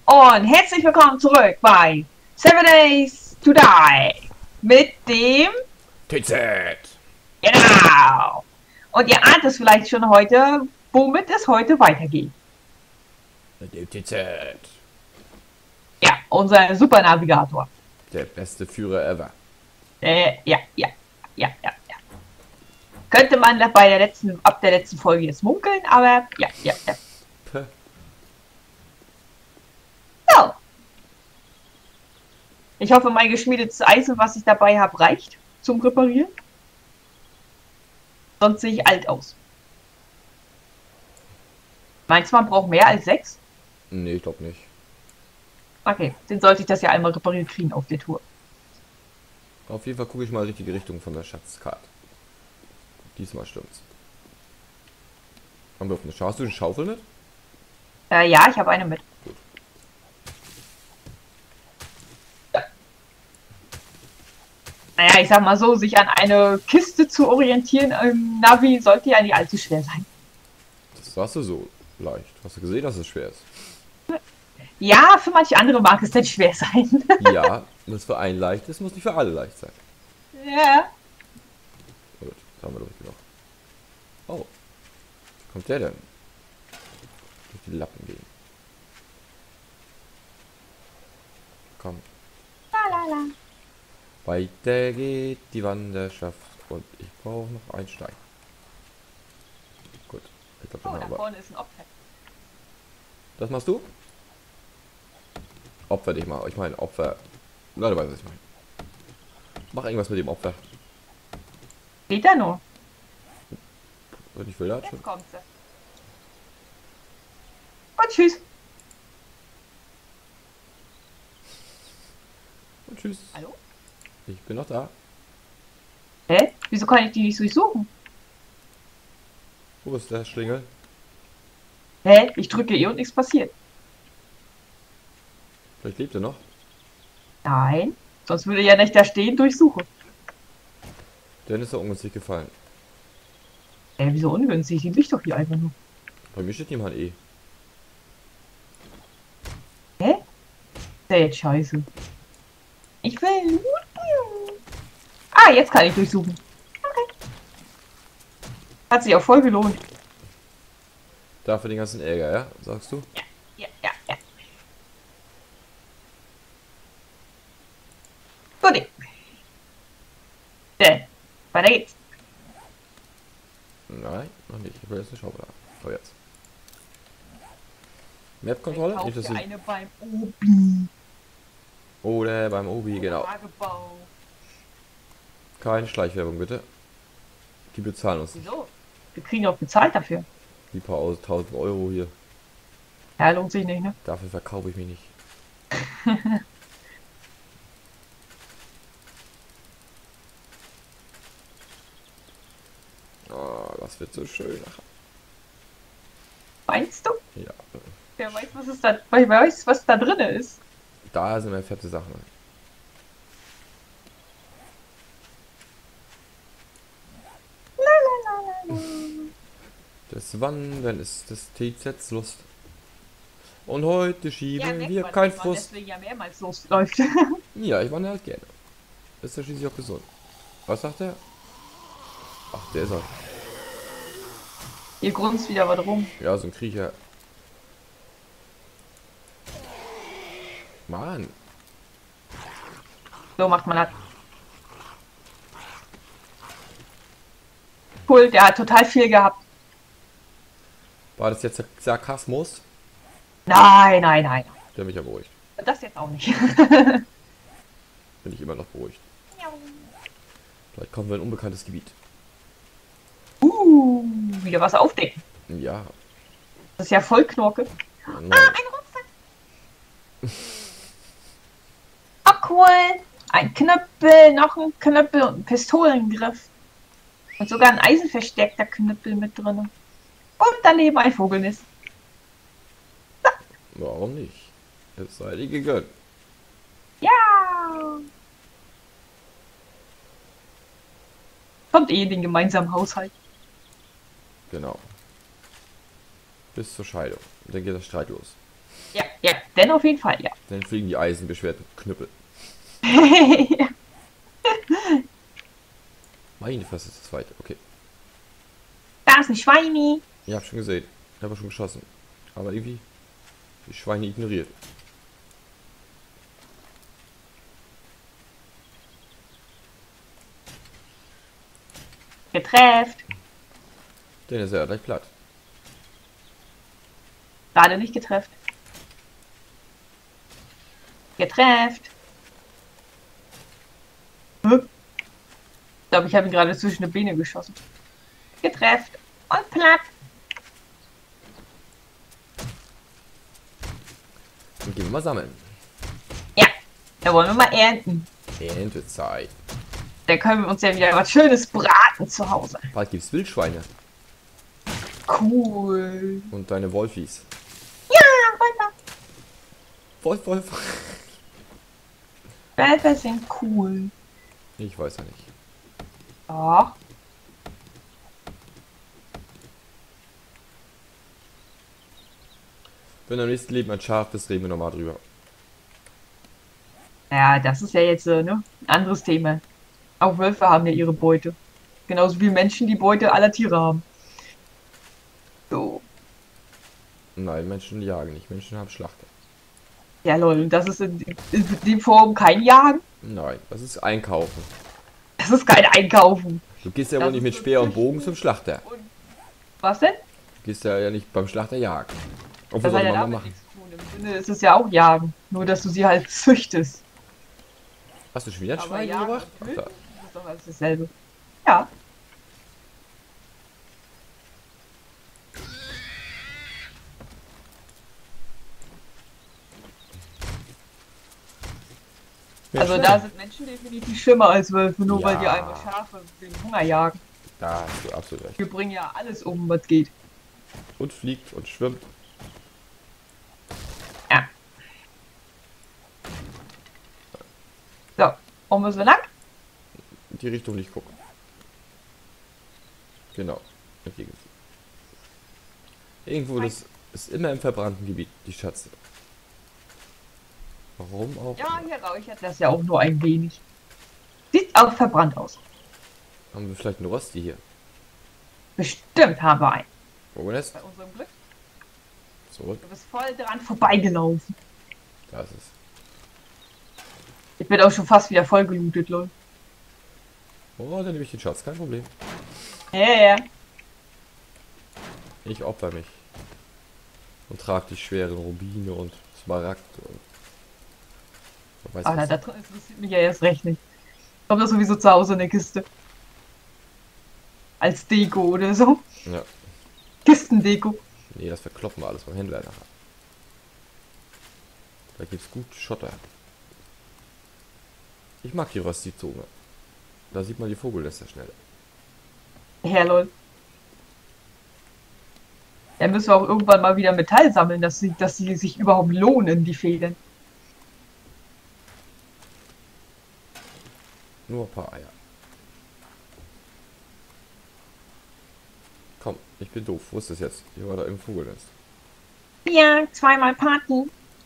Und herzlich willkommen zurück bei Seven Days to Die mit dem... TZ! Genau! Und ihr ahnt es vielleicht schon heute, womit es heute weitergeht. Mit dem TZ! Ja, unser Supernavigator. Der beste Führer ever. Ja. Könnte man bei der ab der letzten Folge jetzt munkeln, aber ja. Puh. So. Ich hoffe, mein geschmiedetes Eisen, was ich dabei habe, reicht zum Reparieren. Sonst sehe ich alt aus. Meinst du, man braucht mehr als 6? Nee, ich glaube nicht. Okay, dann sollte ich das ja einmal repariert kriegen auf der Tour. Auf jeden Fall gucke ich mal in die richtige Richtung von der Schatzkarte. Diesmal stimmt's. Haben wir auf eine Hast du eine Schaufel mit? Ja, ich habe eine mit. Gut. Naja, ich sag mal so, sich an eine Kiste zu orientieren im Navi sollte ja nicht allzu schwer sein. Das sagst du so leicht. Hast du gesehen, dass es schwer ist? Ja, für manche andere mag es denn schwer sein. Ja, das für einen leicht ist, muss nicht für alle leicht sein. Ja. Gut, das haben wir durch genug. Oh. Wie kommt der denn? Durch die Lappen gehen. Komm. La. Weiter geht die Wanderschaft und ich brauche noch einen Stein. Gut. Ich glaube, Oh, dann da haben wir. vorne ist ein Opfer. Das machst du? Opfer dich mal. Ich meine Opfer. Na, du weißt, was ich meine. Mach irgendwas mit dem Opfer. Geht da nur? Und ich will das schon. Jetzt kommt sie. Und tschüss. Und tschüss. Hallo? Ich bin noch da. Hä? Wieso kann ich die nicht durchsuchen? Wo ist der Schlingel? Hä? Ich drücke und nichts passiert. Vielleicht lebt er noch. Nein. Sonst würde ja nicht da stehen, durchsuchen. Dann ist er ungünstig gefallen. Wieso ungünstig? Die liegt doch hier einfach nur. Bei mir steht jemand eh. Hä? Ist ja jetzt scheiße. Ich will. Ah, jetzt kann ich durchsuchen. Okay. Hat sich auch voll gelohnt. Dafür den ganzen Ärger, ja? Sagst du? Ja. Gut. Weiter geht's. Nein, noch nicht. Ich will jetzt eine Schaufel haben. Aber jetzt. Map-Kontrolle? Ich Nicht, dass kaufe du... eine beim Obi. Oder beim Obi, genau. Tagebau. Keine Schleichwerbung, bitte. Die bezahlen uns nicht. Wieso? Wir kriegen doch bezahlt dafür. Die paar 1000 Euro hier. Ja, lohnt sich nicht, ne? Dafür verkaufe ich mich nicht. Oh, das wird so schön. Meinst du? Ja. Wer weiß, was da drin ist. Da sind mehr fette Sachen. Das Wandern ist des TZs Lust. Und heute schieben wir kein Frust. Deswegen ja mehrmals losläuft. Ja, ich wandere halt gerne. Ist ja schließlich auch gesund. Was sagt er? Ach, der ist er. Hier grunzt wieder was rum. Ja, so ein Kriecher. Mann. So macht man das. Cool, der hat total viel gehabt. War das jetzt Sarkasmus? Nein. Der mich ja beruhigt. Das jetzt auch nicht. Bin ich immer noch beruhigt. Vielleicht kommen wir in ein unbekanntes Gebiet. Wieder was aufdecken. Ja. Das ist ja voll Knorke. Nein. Ein Rucksack. Oh, cool. Ein Knüppel, noch ein Knüppel und ein Pistolengriff. Und sogar ein eisenverstärkter Knüppel mit drin. Und daneben ein Vogelnest. Warum nicht? Es sei dir gegönnt. Ja. Kommt eh in den gemeinsamen Haushalt. Genau. Bis zur Scheidung. Und dann geht der Streit los. Ja, ja, denn auf jeden Fall, ja. Dann fliegen die eisenbeschwerten Knüppel. Ja. Meine Fresse ist das weit. Okay. Da ist ein Schweini. Ich hab schon gesehen. Ich habe schon geschossen. Aber irgendwie die Schweine ignoriert. Getrefft. Den ist ja gleich platt. Gerade nicht getrefft. Getrefft. Ich glaube, ich habe ihn gerade zwischen die Beine geschossen. Getrefft. Und platt. Dann gehen wir mal sammeln. Ja, da wollen wir mal ernten. Erntezeit. Da können wir uns ja wieder was Schönes braten zu Hause. Bald gibt's Wildschweine. Cool. Und deine Wolfis. Ja, weiter. Wolf. Wälder sind cool. Ich weiß ja nicht. Doch. Wenn am nächsten Leben ein Schaf ist, reden wir nochmal drüber. Ja, das ist ja jetzt ne? Ein anderes Thema. Auch Wölfe haben ja ihre Beute. Genauso wie Menschen die Beute aller Tiere haben. So. Nein, Menschen jagen nicht. Menschen haben Schlachter. Ja, lol. Das ist in der Form kein Jagen. Nein, das ist Einkaufen. Das ist kein Einkaufen. Du gehst ja Das wohl nicht ist mit so Speer und Züchten Bogen zum Schlachter. und- Was denn? Du gehst ja nicht beim Schlachter jagen. Obwohl, Das hat sollte ja man mal damit machen. nichts zu tun. Im Sinne ist es ja auch Jagen. Nur, dass du sie halt züchtest. Hast du schon wieder ein Aber Schwein Jagen gebracht? und Ach, da. Töten, das ist doch alles dasselbe. Ja. Also Schwein. da sind Menschen definitiv schlimmer als Wölfe, nur weil die Ja. einmal Schafe wegen Hunger jagen. Da hast du absolut recht. Wir bringen ja alles um, was geht. Und fliegt und schwimmt. Ja. So, wo müssen wir lang? In die Richtung nicht gucken. Genau. Entgegen. Irgendwo, das ist immer im verbrannten Gebiet, die Schatze. Warum auch? Ja, hier räuchert das ja auch nur ein wenig. Sieht auch verbrannt aus. Haben wir vielleicht einen Rosti hier? Bestimmt haben wir einen. Wo ist? Bei unserem Glück. Zurück. Du bist voll dran vorbeigelaufen. Da ist es. Ich bin auch schon fast wieder voll gelootet, Leute. Oh, dann nehme ich den Schatz, kein Problem. Ja. Ich opfer mich. Und trage die schweren Rubine und Smaragd und... Man weiß Aber was. da drin interessiert mich ja erst recht nicht. Kommt das sowieso zu Hause in der Kiste. Als Deko oder so. Ja. Kistendeko. Nee, das verkloppen wir alles beim Händler nachher. Da gibt's gut Schotter. Ich mag die Rösti-Zunge. Da sieht man die Vogelnester schneller. Ja, lol. Dann müssen wir auch irgendwann mal wieder Metall sammeln, dass sie sich überhaupt lohnen, die Federn. Nur ein paar Eier. Komm, ich bin doof. Wo ist das jetzt? Hier war da im Vogelnest. Ja, zweimal Party.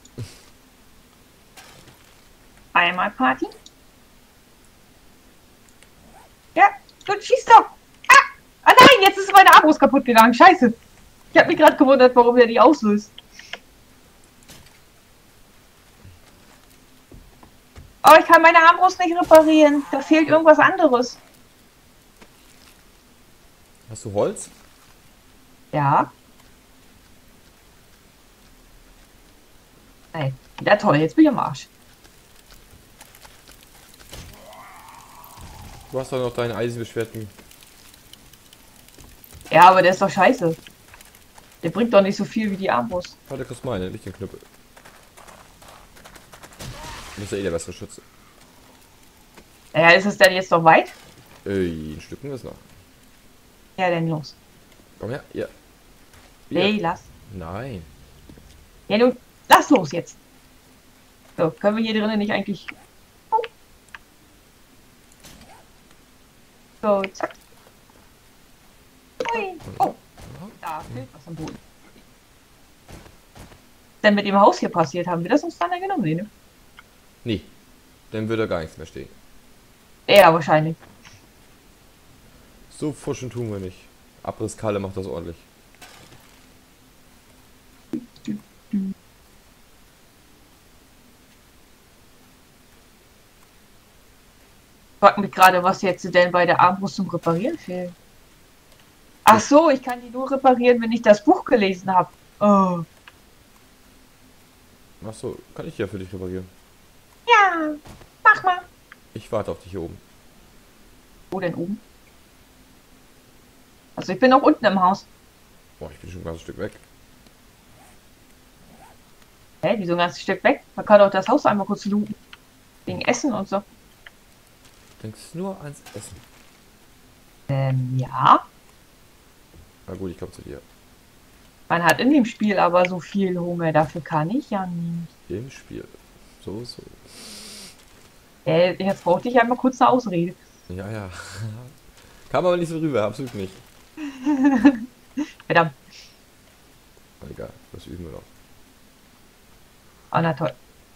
Einmal Party. Ja, gut, schieß doch. Ah nein, jetzt ist meine Armbrust kaputt gegangen. Scheiße. Ich habe mich gerade gewundert, warum der die auslöst. Oh, ich kann meine Armbrust nicht reparieren. Da fehlt irgendwas anderes. Hast du Holz? Ja. Ey, ja toll, jetzt bin ich am Arsch. Du hast doch noch deinen eisenbeschwerten... Ja, aber der ist doch scheiße. Der bringt doch nicht so viel wie die Armbrust. Warte, kriegst meine, nicht den Knüppel. Du bist ja eh der bessere Schütze. Ja, ist es denn jetzt noch weit? Ein Stücken ist noch. Ja, denn los. Komm her, ja. Nee, lass. Nein. Ja, nun, lass los jetzt. So, können wir hier drinnen nicht eigentlich... Oh. So, zack. Ui. Oh, da fehlt was am Boden. denn mit dem Haus hier passiert? Haben wir das uns dann genommen? Nee, ne? Nee, dann würde gar nichts mehr stehen. Ja, wahrscheinlich. So fuschen tun wir nicht. Abrisskalle macht das ordentlich. Ich frag mich gerade, was jetzt denn bei der Armbrust zum Reparieren fehlt. Ach so, ich kann die nur reparieren, wenn ich das Buch gelesen habe. Oh. Ach so, kann ich ja für dich reparieren. Ja, mach mal. Ich warte auf dich hier oben. Wo denn oben? Also ich bin noch unten im Haus. Boah, ich bin schon ein ganzes Stück weg. Hä, wieso ein ganzes Stück weg? Man kann doch das Haus einmal kurz looten. Wegen Essen und so. Denkst nur ans Essen. Ja. Na gut, ich komme zu dir. Man hat in dem Spiel aber so viel Hunger, dafür kann ich ja nicht. Im Spiel. So, so. Jetzt brauchte ich einmal kurz eine Ausrede. Ja, ja. Kam aber nicht so rüber, absolut nicht. Verdammt. Aber egal, das üben wir noch. Oh, na toll.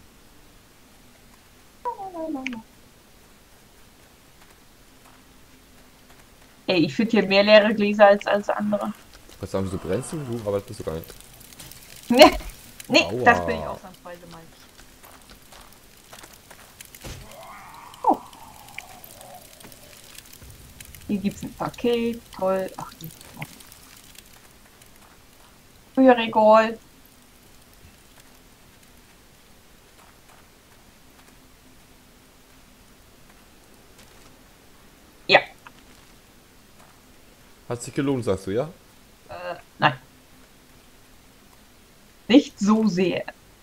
Ey, ich finde hier mehr leere Gläser als andere. Was sagen du, brennst du? Aber das bist du gar nicht. Nee, nee, Aua. das bin ich ausnahmsweise mal nicht. Oh. Hier gibt's ein Paket. Toll. Ach, Bücherregal. Ja. Hat sich gelohnt, sagst du, ja? Nein. Nicht so sehr.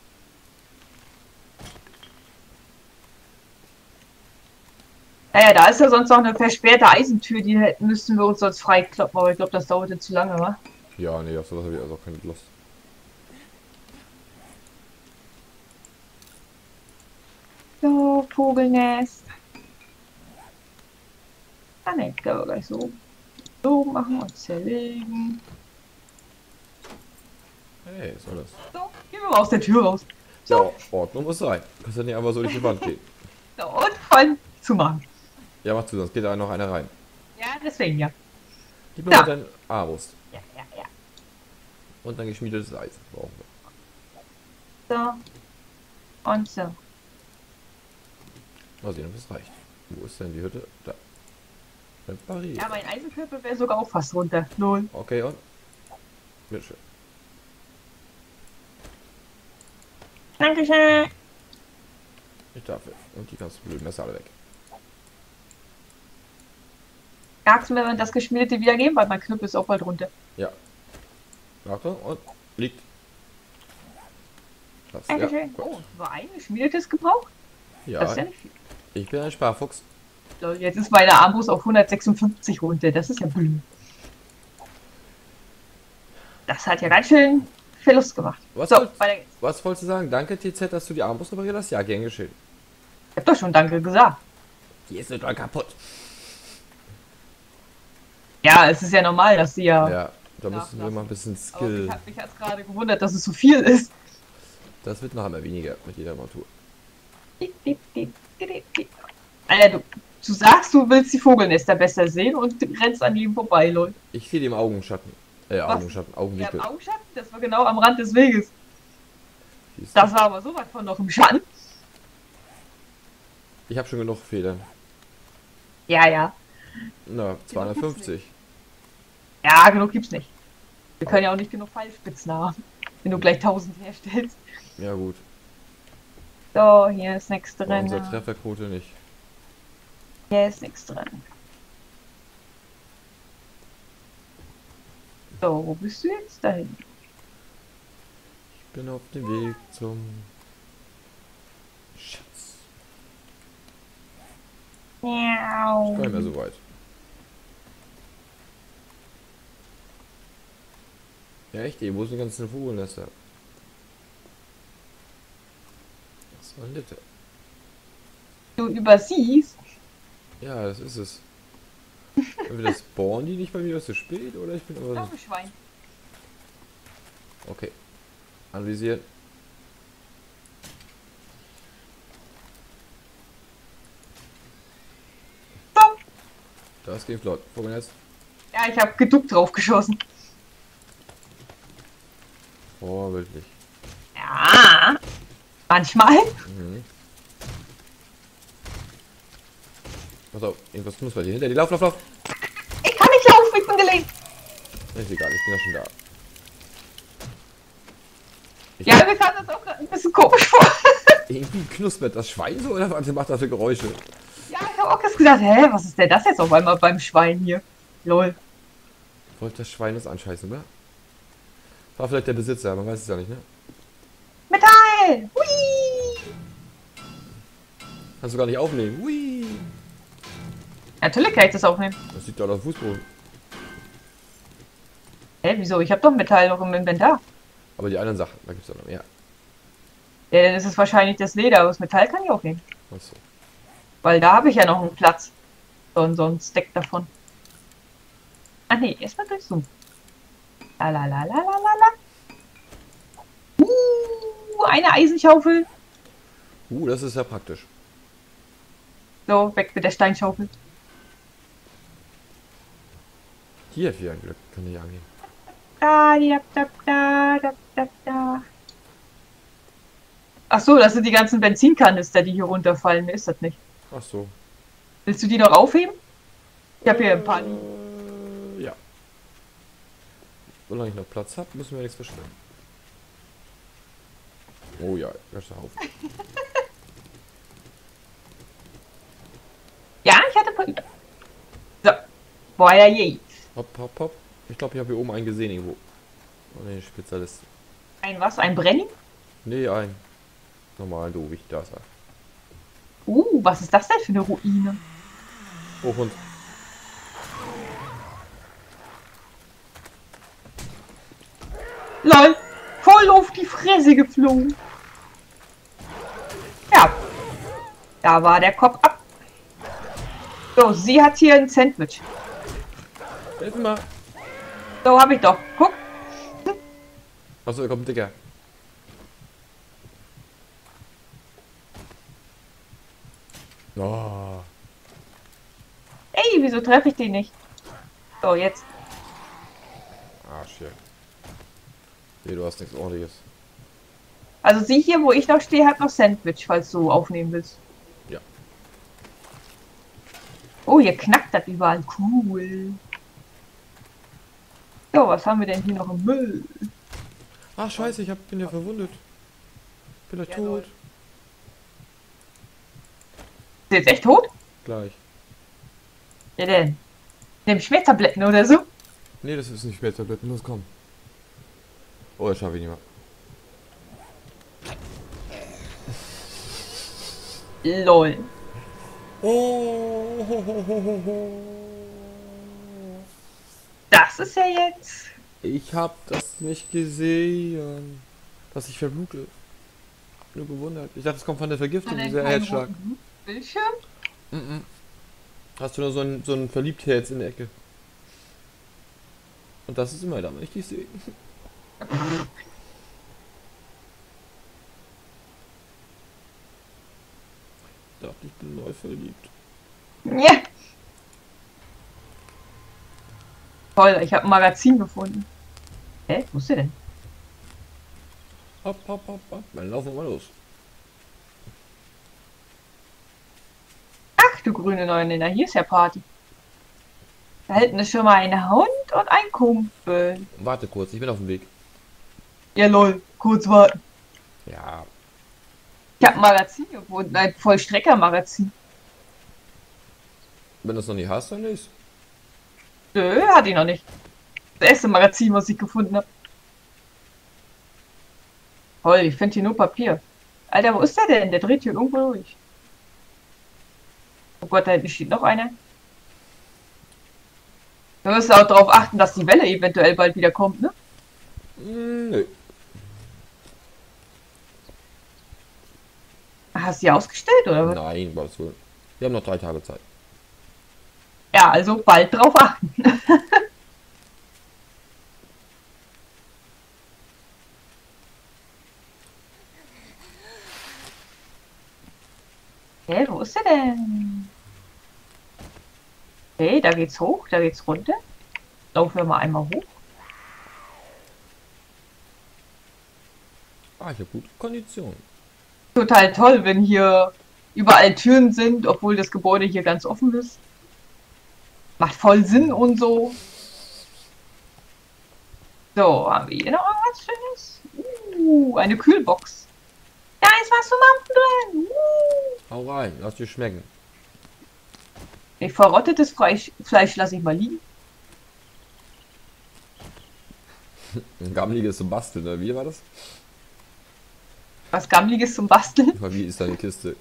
Naja, da ist ja sonst noch eine versperrte Eisentür, die müssten wir uns sonst freikloppen, aber ich glaube, das dauert jetzt zu lange, wa? Ja, nee, auf sowas habe ich also auch keine Lust. So, Vogelnest. Kann ich glaube gleich so machen und zerlegen. Hey, was soll das? So, gehen wir mal aus der Tür raus. So, Ja, Ordnung muss sein. Kannst ja nicht einfach so durch die Wand gehen. so und voll zu machen. Ja, mach zu, sonst geht da noch einer rein. Ja, deswegen ja. Gib mir Da. mal deinen Armbrust. Ja, ja, ja. Und dann geschmiedetes Eisen. Brauchen wir. So. Und so. Mal sehen, ob es reicht. Wo ist denn die Hütte? Da. Repariert. Ja, mein Eisenkörper wäre sogar auch fast runter. Null. Okay, und? Bitteschön. Dankeschön. Ich dafür. Und die ganzen blöden Messer alle weg. Magst du mir das Geschmiedete wieder geben, weil mein Knüppel ist auch bald runter. Ja. Achtung, und liegt. Das, Dankeschön. ja, Oh, nur ein geschmiedetes gebraucht? Das ist ja ja, nicht viel. ich bin ein Sparfuchs. So, jetzt ist meine Armbrust auf 156 runter. Das ist ja blöd. Das hat ja ganz schön Verlust gemacht. Was, So, wollt, weiter geht's. was wolltest du sagen? Danke, TZ, dass du die Armbrust repariert hast? Ja, gern geschehen. Ich hab doch schon Danke gesagt. Die ist total kaputt. Ja, es ist ja normal, dass sie ja... Ja, da müssen wir mal ein bisschen Aber Skill. mich hat's gerade gewundert, dass es so viel ist. Das wird noch einmal weniger mit jeder Montur. Alter, du sagst, du willst die Vogelnester besser sehen und rennst an ihm vorbei, Leute. Ich sehe dem Augenschatten. Was? Augenschatten, Ja, Augenwinkel. im Augenschatten, das war genau am Rand des Weges. Siehst du? Das war aber so weit von noch im Schatten. Ich habe schon genug Federn. Ja, ja. Na, 250. Ja, genug gibt's nicht. Wir können ja auch nicht genug Pfeilspitzen haben, wenn du gleich 1000 herstellst. Ja gut. So, hier ist nichts Aber drin. unsere Trefferquote nicht. Hier ist nichts drin. So, wo bist du jetzt dahin? Ich bin auf dem Weg zum Schatz. Miau. Gar nicht mehr so weit. Ja echt, ey, wo sind die ganzen Vogelnester? Was war denn das? Du übersiehst. Ja, das ist es. Entweder spawnen die nicht bei mir zu spät oder ich bin Noch aber. ein Schwein. Okay. Anvisieren. Das geht flott. Vorwärts. Ja, ich habe geduckt drauf geschossen. Vorbildlich. Ja, manchmal. Mhm. Pass auf, irgendwas knuspert hier hinter dir. Lauf, lauf, lauf. Ich kann nicht laufen, ich bin gelegt. Ist egal, ich bin ja schon da. Ja, mir kam das auch gerade ein bisschen komisch vor. Irgendwie knuspert das Schwein so oder was macht das für Geräusche? Ja, ich habe auch erst gedacht, hä, was ist denn das jetzt auf einmal beim Schwein hier? Lol. Wollte das Schwein das anscheißen, oder? War vielleicht der Besitzer, man weiß es ja nicht, ne? Metall! Hui! Kannst du gar nicht aufnehmen. Hui! Natürlich kann ich das aufnehmen. Das liegt doch auf dem Fußboden. Hä, wieso? Ich habe doch Metall noch im Inventar. Aber die anderen Sachen, da gibt es ja noch mehr. Ja, dann ist es wahrscheinlich das Leder, aber das Metall kann ich aufnehmen. Achso. Weil da habe ich ja noch einen Platz. So ein Stack davon. Ach nee, erstmal durchzoomen. La la la la la la la. Eine Eisenschaufel. Das ist ja praktisch. So, weg mit der Steinschaufel. Hier für ein Glück kann ich angehen. Da, di, da, da, da, da, da. Ach so, das sind die ganzen Benzinkanister, die hier runterfallen. Mir ist das nicht. Ach so. Willst du die noch aufheben? Ich habe hier ein paar. Ja. Solange ich noch Platz habe, müssen wir nichts verschwenden. Oh ja, ganzer Haufen. Ja, ich hatte ein paar über. So. Boah, ja je. Hopp, hopp, hopp. Ich glaube, ich habe hier oben einen gesehen irgendwo. Oh ne, Spezialist. Ein was? Ein Brenning? Nee, ein. Normal, du, wie ich da sag. Was ist das denn für eine Ruine? Hoch und. LOL! Voll auf die Fresse geflogen. Ja. Da war der Kopf ab. So, sie hat hier ein Sandwich. Hilf mir mal. So, hab ich doch. Guck. Achso, da kommt ein Dicker. Oh. Ey, wieso treffe ich die nicht? So, jetzt. Arsch hier. Nee, du hast nichts ordentliches. Also sie hier, wo ich noch stehe, hat noch Sandwich, falls du aufnehmen willst. Ja. Oh, hier knackt das überall. Cool. So, was haben wir denn hier noch im Müll? Ach scheiße, bin ja verwundet. Bin doch Ja, tot. lol. Ist der jetzt echt tot? Gleich. Ja, denn. Nimm Schmerztabletten oder so? Nee, das ist nicht Schmerztabletten. Los, komm. Oh, das schaffe ich nicht mehr. LOL. Oh. Das ist ja jetzt. Ich hab das nicht gesehen. Dass ich verblute. Hab nur gewundert. Ich dachte, es kommt von der Vergiftung, dieser Herzschlag. Bildschirm? Hast du nur so ein Verliebtherz in der Ecke. Und das ist immer da, wenn ich dich sehe. Ich dachte, ich bin neu verliebt. Ja. Toll, ich habe ein Magazin gefunden. Hä? Wo ist der denn? Hopp, hopp, hopp, hopp. Dann laufen wir mal los. Ach du grüne Neune, na hier ist ja Party. Da hinten ist schon mal ein Hund und ein Kumpel. Warte kurz, ich bin auf dem Weg. Ja lol, kurz warten. Ja, Ich habe ein Magazin gefunden, ein Vollstrecker-Magazin. wenn du es noch nicht hast, dann nicht. Nö, hatte ich noch nicht. Das erste Magazin, was ich gefunden habe. Toll, ich finde hier nur Papier. Alter, wo ist der denn? Der dreht hier irgendwo durch. Oh Gott, da hinten steht noch einer. Du musst auch darauf achten, dass die Welle eventuell bald wieder kommt, ne? Nö. Hast du die ausgestellt, oder was? Nein, Gottes Willen. Wir haben noch 3 Tage Zeit. Ja, also bald drauf achten. Hä, wo ist der denn? Okay, da geht's hoch, da geht's runter. Laufen wir mal einmal hoch. Ah, ich habe gute Kondition. Total toll, wenn hier überall Türen sind, obwohl das Gebäude hier ganz offen ist. Macht voll Sinn und so. So, haben wir hier noch was Schönes? Eine Kühlbox. Da ist was zum Mampfen drin. Hau rein, lass dir schmecken. Verrottetes Fleisch lasse ich mal liegen. Ein gammeliges zum Basteln, oder wie war das? Was Gammliges zum Basteln. Wie ist deine Kiste?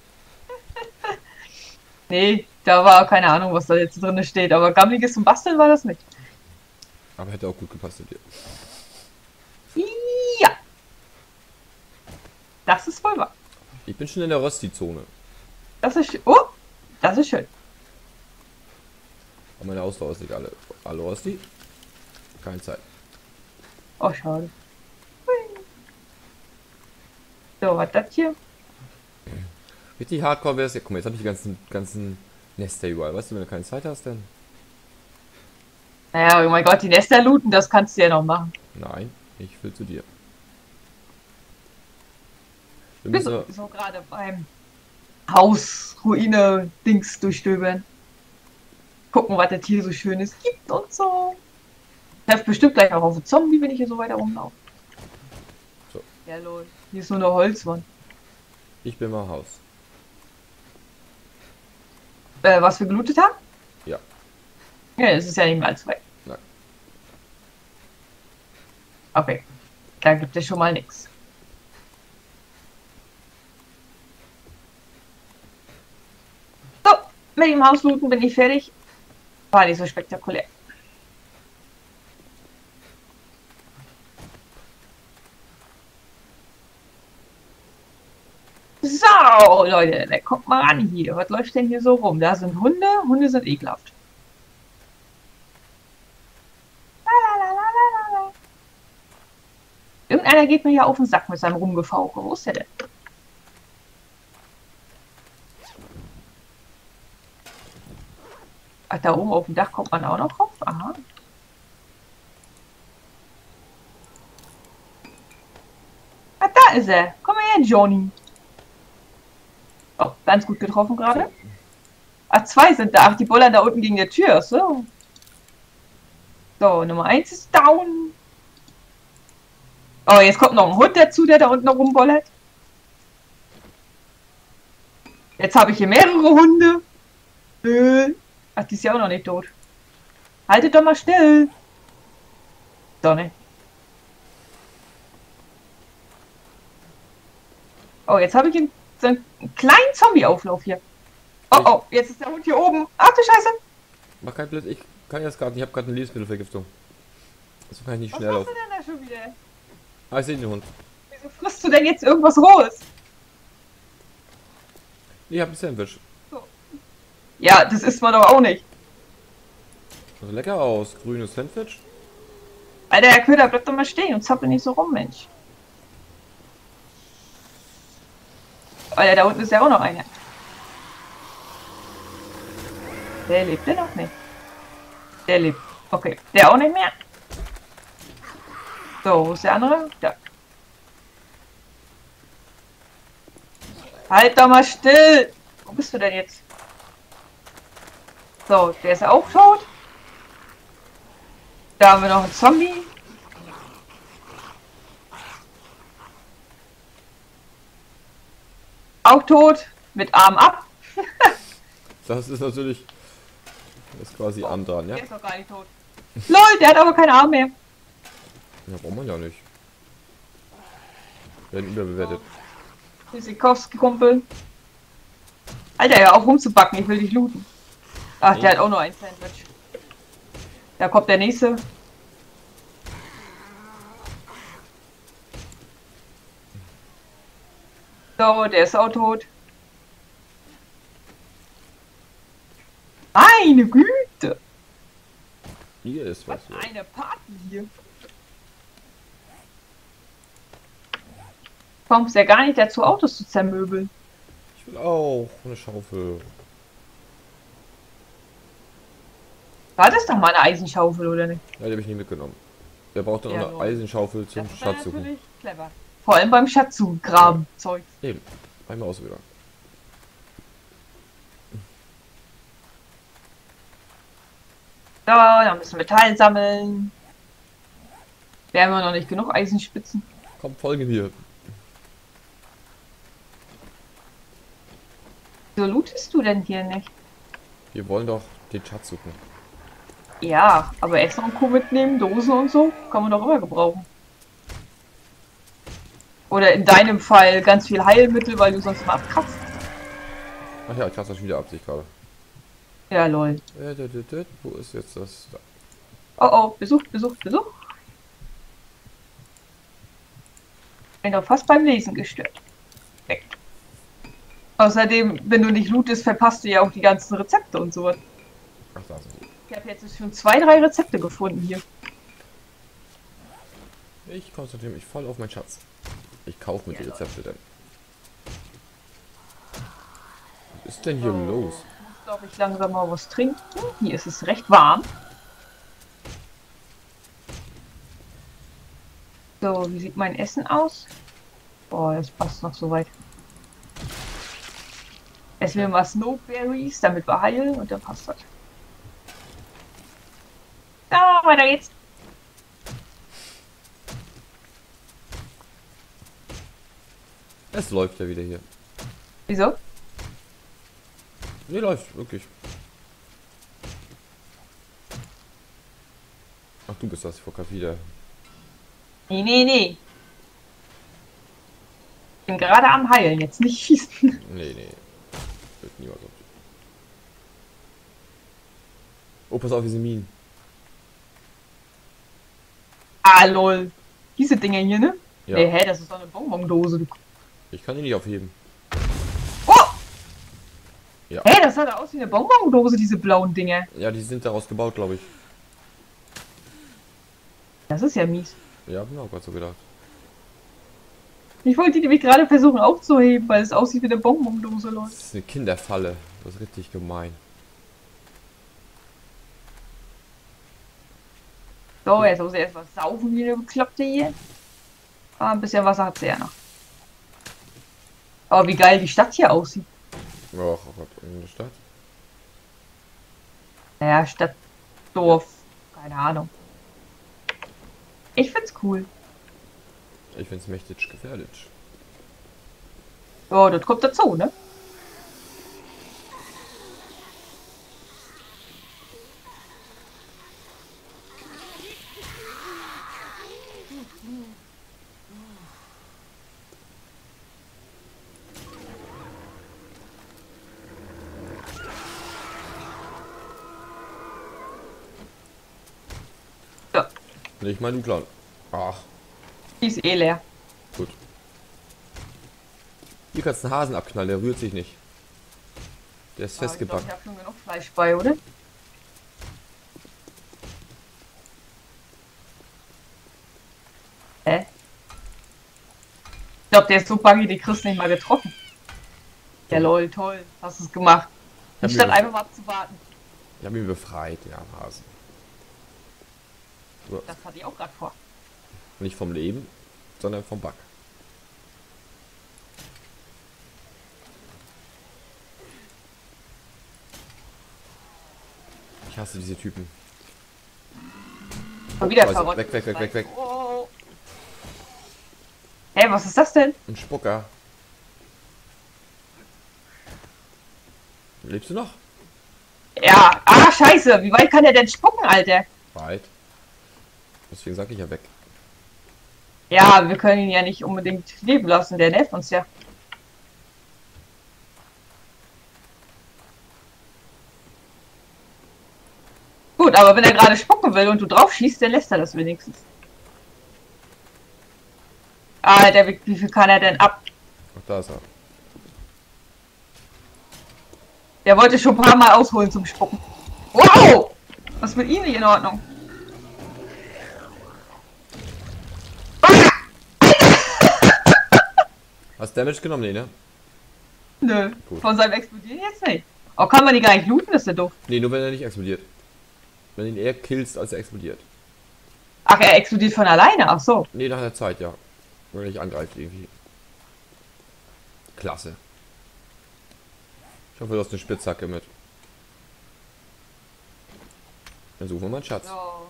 Nee, da war keine Ahnung, was da jetzt drin steht. Aber Gammliges zum Basteln war das nicht. Aber hätte auch gut gepasst zu dir. Ja. Das ist voll wahr. Ich bin schon in der Rösti-Zone. Das ist, oh, das ist schön. Aber meine Ausdauer ist nicht alle Rösti. Keine Zeit. Oh, schade. So, was das hier? Richtig hardcore wäre es. Ja, guck mal, jetzt habe ich die ganzen Nester überall. Weißt du, wenn du keine Zeit hast, dann. Naja, oh mein Gott, die Nester looten, das kannst du ja noch machen. Nein, ich will zu dir. Wir Bist müssen. so gerade beim Haus, Ruine, Dings durchstöbern. Gucken, was das hier so Schönes gibt und so. Ich treffe bestimmt gleich auch auf einen Zombie, wenn ich hier so weiter rumlaufe. So. Ja, lol. Hier ist nur eine Holzwand. Ich bin mal Haus. Was wir gelootet haben? Ja. Ja, es ist ja nicht mehr allzu weit. Nein. Okay. Da gibt es schon mal nichts. So, mit dem Hauslooten bin ich fertig. War nicht so spektakulär. So, Leute, da kommt mal ran hier. Was läuft denn hier so rum? Da sind Hunde. Hunde sind ekelhaft. Lalalala. Irgendeiner geht mir hier auf den Sack mit seinem Rumgefauche. Wo ist der denn? Ach, da oben auf dem Dach kommt man auch noch rauf. Aha. Ah, da ist er. Komm her, Johnny. Oh, ganz gut getroffen gerade. Ach, zwei sind da. Ach, die bollern da unten gegen der Tür. So. So, Nummer 1 ist down. Oh, jetzt kommt noch ein Hund dazu, der da unten noch rumbollert. Jetzt habe ich hier mehrere Hunde. Ach, die ist ja auch noch nicht tot. Haltet doch mal still. So, ne. Oh, jetzt habe ich so einen kleinen Zombie-Auflauf hier. Oh, oh, jetzt ist der Hund hier oben. Ach du Scheiße. Mach kein Blöd, ich kann jetzt gerade. Ich habe gerade eine Lebensmittelvergiftung. So kann ich nicht Was schnell machst laufen. du denn da schon wieder? Ah, ich sehe den Hund. Wieso frisst du denn jetzt irgendwas Rohes? Ich habe ein Sandwich. So. Ja, das isst man doch auch nicht. Sieht lecker aus. Grünes Sandwich. Alter, Herr Köder, bleib doch mal stehen und zappel nicht so rum, Mensch. Alter, da unten ist ja auch noch einer. Der lebt denn noch nicht? Der lebt. Okay, der auch nicht mehr. So, wo ist der andere? Da. Halt doch mal still! Wo bist du denn jetzt? So, der ist auch tot. Da haben wir noch einen Zombie. Auch tot. Mit Arm ab. Das ist natürlich. Das ist quasi Arm dran, ja? Der ist noch gar nicht tot. LOL, der hat aber keinen Arm mehr. Ja, braucht man ja nicht. Werden überbewertet. Tschüssikowski-Kumpel. Alter, ja, auch rumzubacken, ich will dich looten. Ach, der hat auch nur ein Sandwich. Da kommt der nächste. So, der ist auch tot. Meine Güte! Hier ist was. Was eine Party hier. Kommst ja gar nicht dazu, Autos zu zermöbeln. Ich will auch eine Schaufel. hattest doch mal eine Eisenschaufel, oder nicht? Ja, die habe ich nie mitgenommen. Der braucht dann Ja, auch eine so. Eisenschaufel zum Das wäre Schatz suchen. natürlich clever. Vor allem beim Schatzsuchen-Graben, Zeug. Eben. Einmal aus wieder. So, dann müssen wir Metall sammeln. Wir haben ja noch nicht genug Eisenspitzen. Komm, folge mir. Wieso lootest du denn hier nicht? Wir wollen doch den Schatz suchen. Ja, aber Essen und Co. mitnehmen, Dosen und so, kann man doch immer gebrauchen. Oder in deinem Fall ganz viel Heilmittel, weil du sonst mal abkratzt. Ach ja, ich kratze das schon wieder ab, sehe ich gerade. Ja, lol. Wo ist jetzt das? Da. Oh oh, Besuch, Besuch, Besuch. Bin doch fast beim Lesen gestört. Weg. Außerdem, wenn du nicht lootest, verpasst du ja auch die ganzen Rezepte und sowas. Ach, da sind die. Ich habe jetzt schon 2, 3 Rezepte gefunden hier. Ich konzentriere mich voll auf meinen Schatz. Ich kaufe mir die Rezepte denn. Was ist denn hier los? Ich muss, glaube ich, langsam mal was trinken. Hier ist es recht warm. So, wie sieht mein Essen aus? Boah, das passt noch so weit. Essen wir mal Snowberries, damit wir heilen und dann passt das. So, weiter geht's. Es läuft ja wieder hier. Wieso? Nee, läuft, wirklich. Ach, du bist das, ich gerade wieder. Nee, nee, nee. Ich bin gerade am Heilen, jetzt nicht schießen. Nee. Wird niemals auf. Oh, pass auf, diese Minen. Ah, lol. Diese Dinger hier, ne? Ja. Nee, hä, das ist doch eine Bonbondose. Du... Ich kann die nicht aufheben. Oh! Ja. Hä, das sah da aus wie eine Bonbondose, diese blauen Dinger. Ja, die sind daraus gebaut, glaube ich. Das ist ja mies. Ja, hab ich mir auch gerade so gedacht. Ich wollte die nämlich gerade versuchen aufzuheben, weil es aussieht wie eine Bonbondose, Leute. Das ist eine Kinderfalle. Das ist richtig gemein. So, jetzt muss ich erst was saufen, wie eine Bekloppte hier. Ah, ein bisschen Wasser hat sie ja noch. Aber wie geil die Stadt hier aussieht. Ach, oh Gott, in der Stadt. Naja, Stadt, Dorf, keine Ahnung. Ich find's cool. Ich find's mächtig gefährlich. Ja, das kommt dazu, ne? Ja, Nicht mal im Clown. Ach, die ist eh leer. gut. Hier kannst du einen Hasen abknallen, der rührt sich nicht. Der ist Ah, festgebacken. ich habe schon genug Fleisch bei, oder? Hä? Ich glaube, der ist so buggy, die kriegst du nicht mal getroffen. Ja, lol, toll. Hast es gemacht. Anstatt einfach mal abzuwarten. Ich habe ihn befreit, ja, Hasen. So, Das hatte ich auch gerade vor. nicht vom Leben, sondern vom Bug. Ich hasse diese Typen. Schon wieder Scheiße, verrückt. weg, weg, weg, weg, weg. Oh. Hä, was ist das denn? Ein Spucker. Lebst du noch? Ja, ah, scheiße. Wie weit kann der denn spucken, Alter? Weit. Deswegen sag ich ja weg. Ja, wir können ihn ja nicht unbedingt leben lassen. Der nervt uns ja. Gut, aber wenn er gerade spucken will und du drauf schießt, dann lässt er das wenigstens. Alter, wie viel kann er denn ab? Ach, da ist er. Der wollte schon ein paar Mal ausholen zum Spucken. Wow! Was ist mit ihm nicht in Ordnung? Hast Damage genommen? Nee, ne? Nö, Gut. von seinem Explodieren jetzt nicht. Oh, kann man die gar nicht looten? Das ist ja doof. Nee, nur wenn er nicht explodiert. Wenn du ihn eher killst, als er explodiert. Ach, er explodiert von alleine, ach so. Nee, nach der Zeit, ja. Wenn er dich angreift irgendwie. Klasse. Ich hoffe, du hast eine Spitzhacke mit. Dann suchen wir mal einen Schatz. So.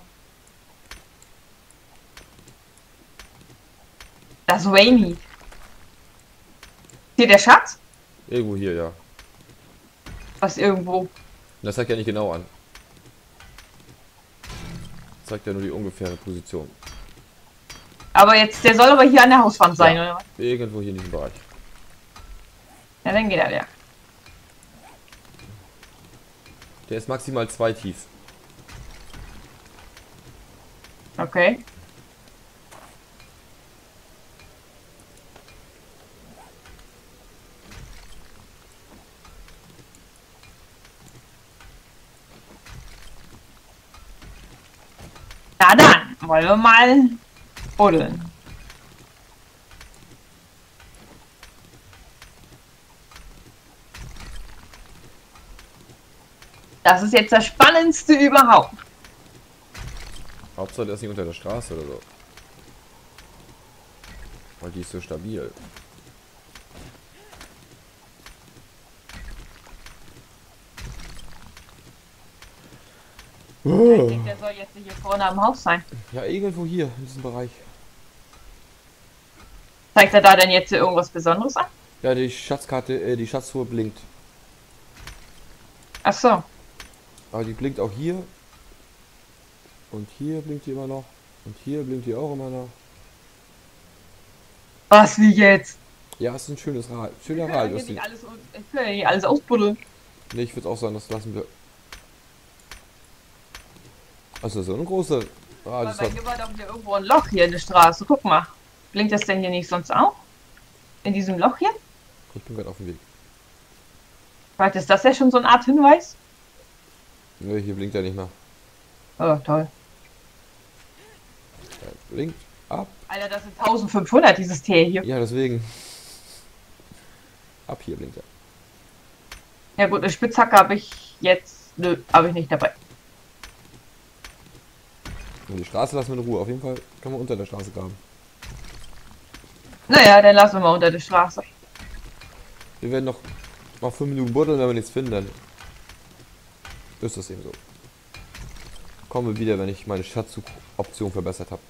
Das ist Rainy. Hier der Schatz? Irgendwo hier, ja. Was irgendwo? Das zeigt ja nicht genau an. Das zeigt ja nur die ungefähre Position. Aber jetzt, der soll aber hier an der Hauswand sein, Ja. oder was? Irgendwo hier in diesem Bereich. Ja, dann geht er ja. Der ist maximal 2 tief. Okay. Na dann, wollen wir mal buddeln. Das ist jetzt das Spannendste überhaupt. Hauptsache der ist nicht unter der Straße oder so. Weil die ist so stabil. Ich denke, der soll jetzt hier vorne am Haus sein. Ja, irgendwo hier in diesem Bereich. Zeigt er da denn jetzt irgendwas Besonderes an? Ja, die Schatzkarte, die Schatztruhe blinkt. Ach so. Aber die blinkt auch hier. Und hier blinkt die immer noch. Und hier blinkt die auch immer noch. Was, wie jetzt? Ja, es ist ein schönes Rad. Schöner Ich will Rad. nicht alles, ich will nicht alles ausbuddeln. Nee, ich würde auch sagen, das lassen wir. Also so eine große Radius Aber hat. hier war doch hier irgendwo ein Loch hier in der Straße. Guck mal. Blinkt das denn hier nicht sonst auch? In diesem Loch hier? Ich bin gerade auf dem Weg. Vielleicht ist das ja schon so eine Art Hinweis. Nee, hier blinkt er nicht mehr. Oh, toll. Er blinkt ab. Alter, das sind 1500, dieses Tier hier. Ja, deswegen. Ab hier blinkt er. Ja gut, eine Spitzhacke habe ich jetzt... Nö, habe ich nicht dabei. Und die Straße lassen wir in Ruhe. Auf jeden Fall können wir unter der Straße graben. Naja, dann lassen wir mal unter der Straße. Wir werden noch 5 Minuten buddeln, wenn wir nichts finden, dann ist das eben so. Kommen wir wieder, wenn ich meine Schatzoption verbessert habe.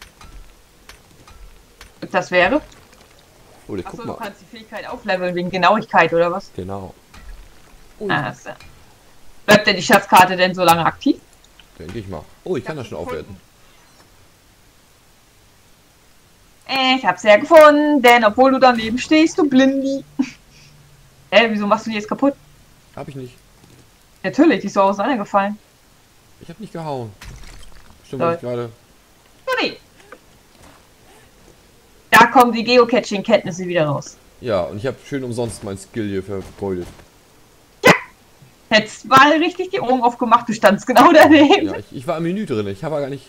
Das wäre? Oder Achso, guck du mal. kannst die Fähigkeit aufleveln wegen Genauigkeit oder was? Genau. Ah, so. Bleibt denn die Schatzkarte denn so lange aktiv? Denke ich mal. Oh, ich kann das schon aufwerten. Ich hab's ja gefunden, denn obwohl du daneben stehst, du Blindi. Wieso machst du die jetzt kaputt? Hab ich nicht. Natürlich, die ist so auseinandergefallen. Ich habe nicht gehauen. Stimmt, Lol. weil ich gerade. Sorry. Da kommen die Geocaching-Kenntnisse wieder raus. Ja, und ich habe schön umsonst mein Skill hier vergeudet. Hättest mal richtig die Augen aufgemacht, du standst genau daneben. Ja, ich war im Menü drin. Ich habe gar nicht.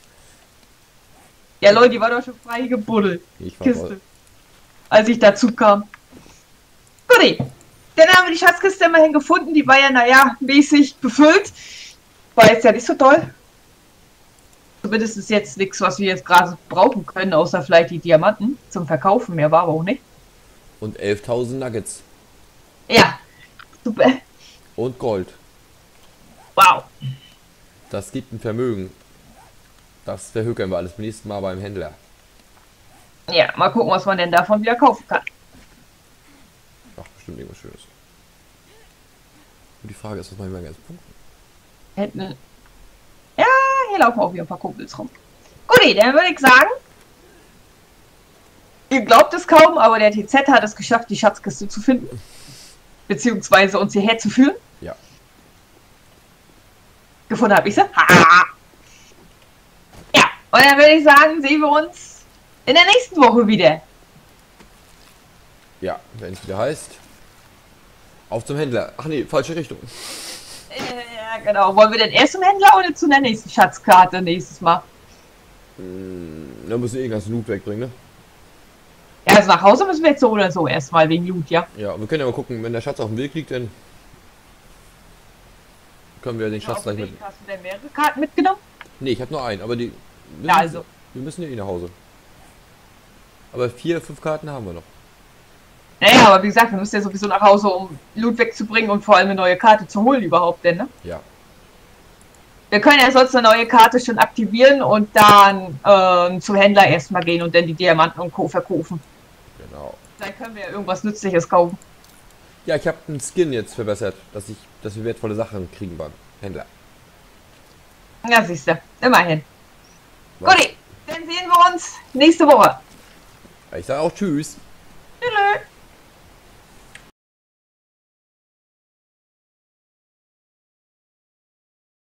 Ja, Leute, die war doch schon frei gebuddelt. Ich war Kiste. voll. Als ich dazu kam. Guti. Dann haben wir die Schatzkiste immerhin gefunden. Die war ja, naja, mäßig befüllt. War jetzt ja nicht so toll. Zumindest ist jetzt nichts, was wir jetzt gerade brauchen können, außer vielleicht die Diamanten zum Verkaufen. Mehr war aber auch nicht. Und 11.000 Nuggets. Ja. Super. Und Gold. Wow. Das gibt ein Vermögen. Das verhökern wir alles beim nächsten Mal beim Händler. Ja, mal gucken, was man denn davon wieder kaufen kann. Ach, bestimmt irgendwas Schönes. Und die Frage ist, was machen wir mit den ganzen Punkten? Hätten. Ja, hier laufen auch wieder ein paar Kumpels rum. Guti, dann würde ich sagen, ihr glaubt es kaum, aber der TZ hat es geschafft, die Schatzkiste zu finden. Beziehungsweise uns hierher zu führen. Ja. Gefunden habe ich sie. Ha! Ja, und dann würde ich sagen, sehen wir uns in der nächsten Woche wieder. Ja, wenn es wieder heißt. Auf zum Händler. Ach nee, falsche Richtung. Ja, genau. Wollen wir denn erst zum Händler oder zu der nächsten Schatzkarte nächstes Mal? Da müssen wir irgendwas Loot wegbringen, ne? Ja, also nach Hause müssen wir jetzt so oder so erstmal wegen Loot, ja. Ja, und wir können ja mal gucken, wenn der Schatz auf dem Weg liegt, dann können wir den Schatz Auf gleich dem mit. Weg hast du denn mehrere Karten mitgenommen? Nee, ich habe nur einen, aber die. Ja, also. Wir müssen ja eh nach Hause. Aber 4, 5 Karten haben wir noch. Naja, aber wie gesagt, wir müssen ja sowieso nach Hause, um Loot wegzubringen und vor allem eine neue Karte zu holen überhaupt denn, ne? Ja. Wir können ja sonst eine neue Karte schon aktivieren und dann zum Händler erstmal gehen und dann die Diamanten und Co. verkaufen. Genau. Dann können wir ja irgendwas Nützliches kaufen. Ja, ich habe einen Skin jetzt verbessert, dass wir wertvolle Sachen kriegen beim Händler. Ja, siehst du, immerhin. Was? Gut, dann sehen wir uns nächste Woche. Ich sage auch Tschüss.